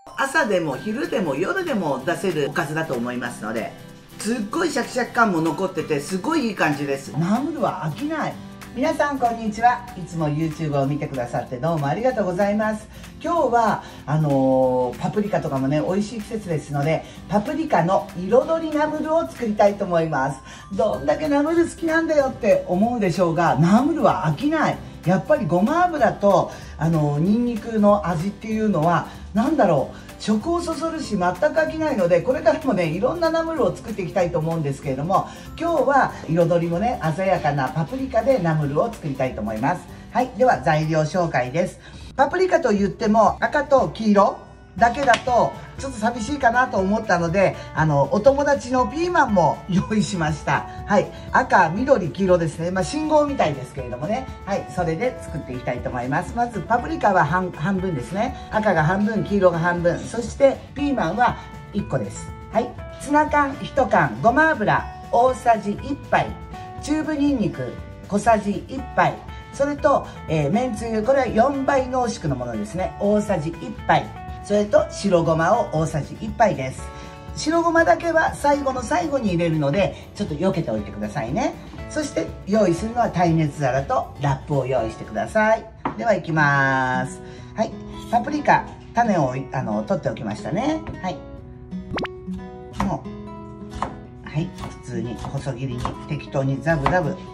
朝でも昼でも夜でも出せるおかずだと思いますので、すっごいシャキシャキ感も残っててすごいいい感じです。ナムルは飽きない。皆さんこんにちは。いつも YouTube を見てくださってどうもありがとうございます。今日はパプリカとかもね美味しい季節ですので、パプリカの彩りナムルを作りたいと思います。どんだけナムル好きなんだよって思うでしょうが、ナムルは飽きない。やっぱりごま油とニンニクの味っていうのは何だろう、食をそそるし全く飽きないので、これからもねいろんなナムルを作っていきたいと思うんですけれども、今日は彩りもね鮮やかなパプリカでナムルを作りたいと思います。はい、では材料紹介です。パプリカと言っても赤と黄色だけだとちょっと寂しいかなと思ったので、お友達のピーマンも用意しました。はい、赤緑黄色ですね。信号みたいですけれどもね。はい、それで作っていきたいと思います。まずパプリカは半分ですね。赤が半分、黄色が半分、そしてピーマンは1個です。はい、ツナ缶1缶、ごま油大さじ1杯、チューブニンニク小さじ1杯、それと、めんつゆ、これは4倍濃縮のものですね。大さじ1杯、それと白ごまを大さじ1杯です。白ごまだけは最後の最後に入れるのでちょっと避けておいてくださいね。そして用意するのは耐熱皿とラップを用意してください。ではいきます。はい、パプリカ種を取っておきましたね。はい、もうはい普通に細切りに適当にザブザブ、はい、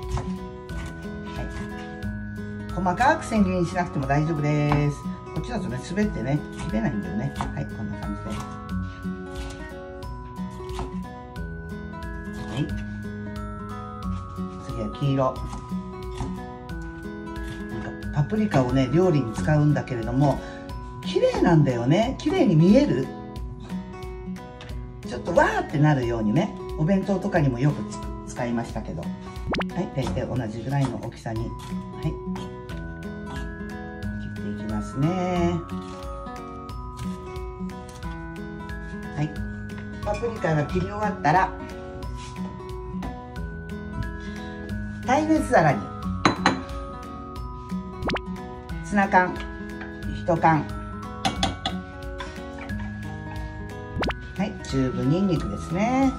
細かく千切りにしなくても大丈夫です。こっちだとね滑ってね切れないんだよね。はい、こんな感じで、はい、次は黄色。なんかパプリカをね料理に使うんだけれども綺麗なんだよね。綺麗に見える。ちょっとわーってなるようにね、お弁当とかにもよく使いましたけど、はい、大体同じぐらいの大きさに、はい、切っていきますね。はい、パプリカが切り終わったら耐熱皿にツナ缶1缶、はい、チューブニンニクですね、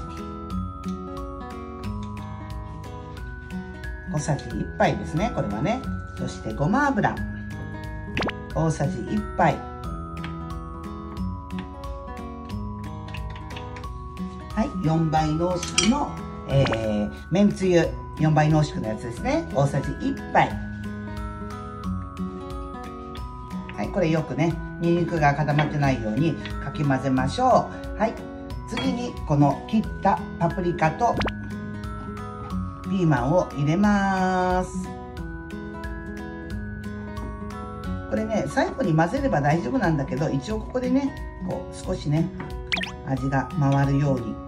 小さじ1杯ですね、これはね。そしてごま油大さじ1杯、はい、4倍濃縮の、めんつゆ4倍濃縮のやつですね、大さじ1杯。はい、これよくねニンニクが固まってないようにかき混ぜましょう。はい、次にこの切ったパプリカとピーマンを入れます。これね最後に混ぜれば大丈夫なんだけど、一応ここでねこう少しね味が回るように、よいし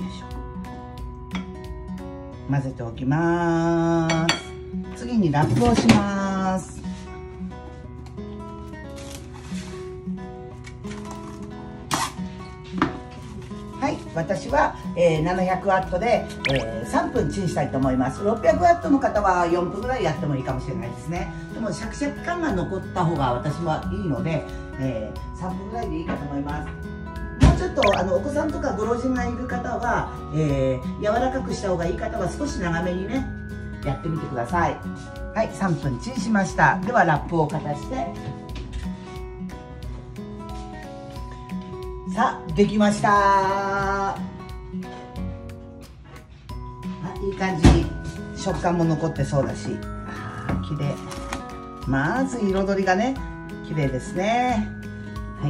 ょ、混ぜておきます。次にラップをします。はい、私は、700ワットで、3分チンしたいと思います。600ワットの方は4分ぐらいやってもいいかもしれないですね。でもシャキシャキ感が残った方が私はいいので、3分ぐらいでいいかと思います。もうちょっとお子さんとかご老人がいる方は、柔らかくした方がいい方は少し長めにねやってみてください。はい、3分チンしました。ではラップをかたして、さあできました。あ、いい感じに食感も残ってそうだし、綺麗。まず彩りがね綺麗ですね。はい、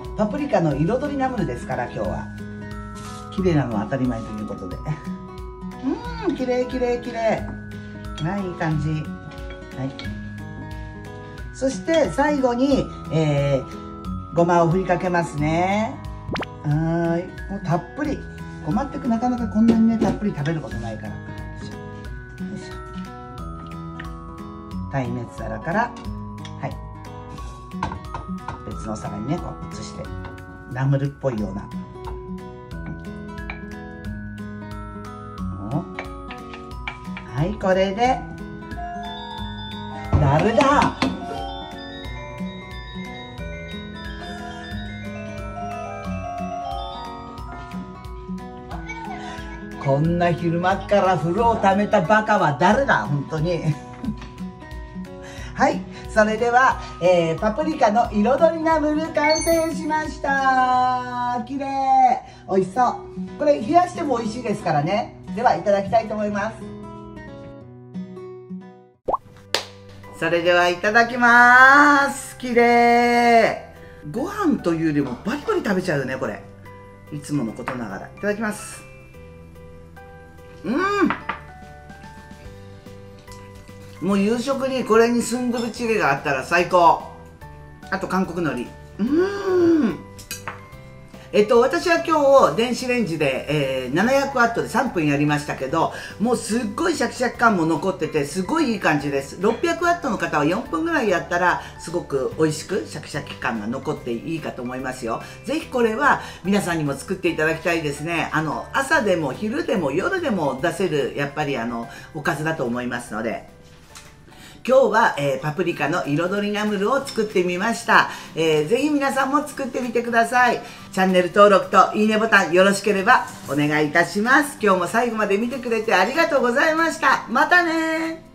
パプリカの彩りナムルですから今日は綺麗なのは当たり前ということで、綺麗綺麗綺麗。はい、いい感じ。はい、そして最後に、ごまを振りかけますね。はい、もうたっぷり。ごまってなかなかこんなにねたっぷり食べることないから。よいしょ、よいしょ。耐熱皿から、はい、別の皿にねこう移してナムルっぽいような、はい、これでナムルだ。 こんな昼間っから風呂をためたバカは誰だ本当にはい、それでは、パプリカの彩りナムル完成しました。綺麗、美味しそう。これ冷やしても美味しいですからね。ではいただきたいと思います。それではいただきます。綺麗。ご飯というよりもバリバリ食べちゃうよねこれ。いつものことながらいただきます。もう夕食にこれにスンドゥブチゲがあったら最高。あと韓国海苔。私は今日電子レンジで、700ワットで3分やりましたけど、もうすっごいシャキシャキ感も残っててすごいいい感じです。600ワットの方は4分ぐらいやったらすごく美味しくシャキシャキ感が残っていいかと思いますよ。ぜひこれは皆さんにも作っていただきたいですね。朝でも昼でも夜でも出せるやっぱりおかずだと思いますので。今日は、パプリカの彩りナムルを作ってみました。ぜひ皆さんも作ってみてください。チャンネル登録といいねボタンよろしければお願いいたします。今日も最後まで見てくれてありがとうございました。またね。